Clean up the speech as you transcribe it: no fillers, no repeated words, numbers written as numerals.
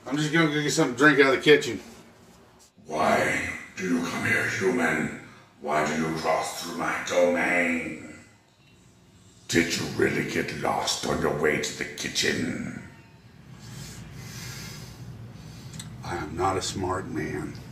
I'm just gonna go get something to drink out of the kitchen. Why do you come here, human? Why do you cross through my domain? Did you really get lost on your way to the kitchen? I am not a smart man.